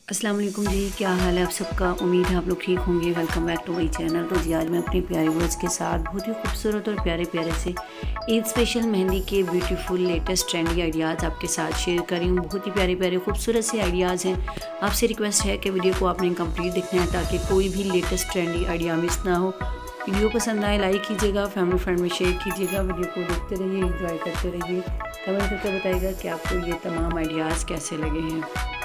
अस्सलाम वालेकुम जी, क्या हाल है आप सबका। उम्मीद है आप लोग ठीक होंगे। Welcome back to my channel. तो जी आज मैं अपनी प्यारी व्यूअर्स के साथ बहुत ही खूबसूरत और प्यारे प्यारे से ईद स्पेशल मेहंदी के ब्यूटीफुल लेटेस्ट ट्रेंडी आइडियाज़ आपके साथ शेयर कर रही हूँ। बहुत ही प्यारे प्यारे खूबसूरत से आइडियाज़ हैं। आपसे रिक्वेस्ट है कि वीडियो को आपने कंप्लीट देखना है ताकि कोई भी लेटेस्ट ट्रेंडी आइडिया मिस ना हो। वीडियो पसंद आए लाइक कीजिएगा, फैमिली फ्रेंड में शेयर कीजिएगा। वीडियो को देखते रहिए, एंजॉय करते रहिए। कमेंट करके बताइएगा कि आपको ये तमाम आइडियाज़ कैसे लगे हैं।